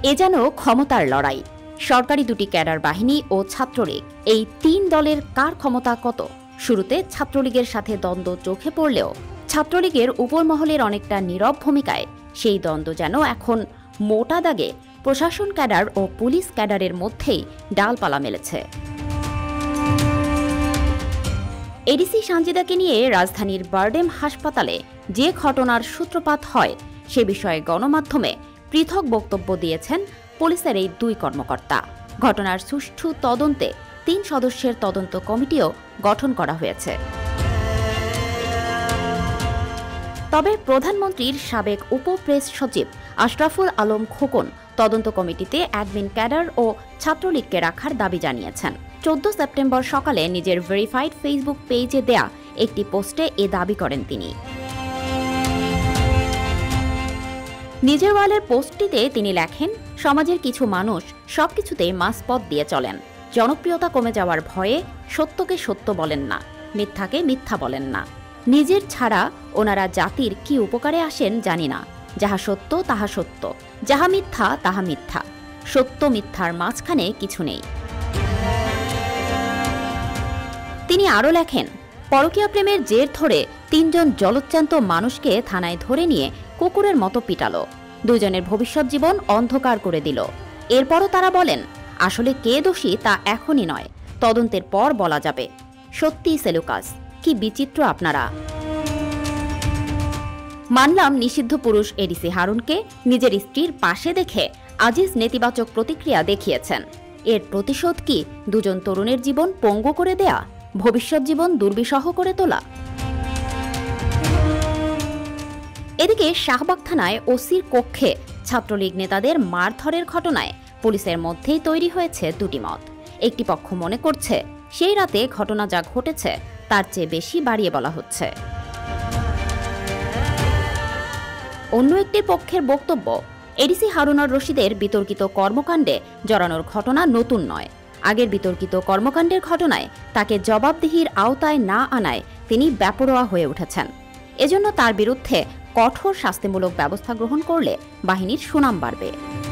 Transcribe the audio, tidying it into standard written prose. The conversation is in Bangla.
এ যেন ক্ষমতার লড়াই। সরকারি দুটি ক্যাডার বাহিনী ও ছাত্রলীগ, এই তিন দলের কার ক্ষমতা কত? শুরুতে ছাত্রলীগের সাথে দ্বন্দ্ব চোখে পড়লেও ছাত্রলীগের উপরমহলের অনেকটা নীরব ভূমিকায় সেই দ্বন্দ্ব যেন এখন মোটা দাগে প্রশাসন ক্যাডার ও পুলিশ ক্যাডারের মধ্যেই ডালপালা মেলেছে। এডিসি সানজিদাকে নিয়ে রাজধানীর বারডেম হাসপাতালে যে ঘটনার সূত্রপাত হয় সে বিষয়ে গণমাধ্যমে পৃথক বক্তব্য দিয়েছেন পুলিশের এই দুই কর্মকর্তা। ঘটনার সুষ্ঠু তদন্তে ৩ সদস্যের তদন্ত কমিটিও গঠন করা হয়েছে। তবে প্রধানমন্ত্রীর সাবেক উপপ্রেস সচিব আশরাফুল আলম খোকন তদন্ত কমিটিতে অ্যাডমিন ক্যাডার ও ছাত্রলীগকে রাখার দাবি জানিয়েছেন। 14 সেপ্টেম্বর সকালে নিজের ভেরিফাইড ফেসবুক পেজে দেয়া একটি পোস্টে এ দাবি করেন তিনি। নিজের ওয়ালের পোস্টটিতে তিনি লেখেন, সমাজের কিছু মানুষ সবকিছুতেই মাঝপথ দিয়ে চলেন। জনপ্রিয়তা কমে যাওয়ার ভয়ে সত্যকে সত্য বলেন না, মিথ্যাকে মিথ্যা বলেন না। নিজের ছাড়া ওনারা জাতির কি উপকারে আসেন জানি না। যাহা সত্য তাহা সত্য, যাহা মিথ্যা তাহা মিথ্যা। সত্য মিথ্যার মাঝখানে কিছু নেই। তিনি আরও লেখেন, পরকীয়া প্রেমের জের ধরে ৩ জন জলজ্যান্ত মানুষকে থানায় ধরে নিয়ে কুকুরের মতো পিটালো। 2 জনের ভবিষ্যৎ জীবন অন্ধকার করে দিল। এরপরও তারা বলেন, আসলে কে দোষী তা এখনই নয়, তদন্তের পর বলা যাবে। সত্যি সেলুকাস, কি বিচিত্র আপনারা। মানলাম নিষিদ্ধ পুরুষ এডিসি হারুনকে নিজের স্ত্রীর পাশে দেখে আজিজ নেতিবাচক প্রতিক্রিয়া দেখিয়েছেন। এর প্রতিশোধ কি 2 জন তরুণের জীবন পঙ্গু করে দেয়া, ভবিষ্যৎ জীবন দুর্বিষহ করে তোলা? এদিকে শাহবাগ থানায় ওসির কক্ষে ছাত্রলীগ নেতাদের মারধরের ঘটনায় পুলিশের মধ্যেই তৈরি হয়েছে দুটি মত। একটি পক্ষ মনে করছে সেই রাতে ঘটনা যা ঘটেছে তার চেয়ে বেশি বাড়িয়ে বলা হচ্ছে। অন্য একটি পক্ষের বক্তব্য, এডিসি হারুনুর রশিদের বিতর্কিত কর্মকাণ্ডে জড়ানোর ঘটনা নতুন নয়। আগের বিতর্কিত কর্মকাণ্ডের ঘটনায় তাকে জবাবদিহির আওতায় না আনায় তিনি বেপরোয়া হয়ে উঠেছেন। এজন্য তার বিরুদ্ধে কঠোর শাস্তিমূলক ব্যবস্থা গ্রহণ করলে বাহিনীর সুনাম বাড়বে।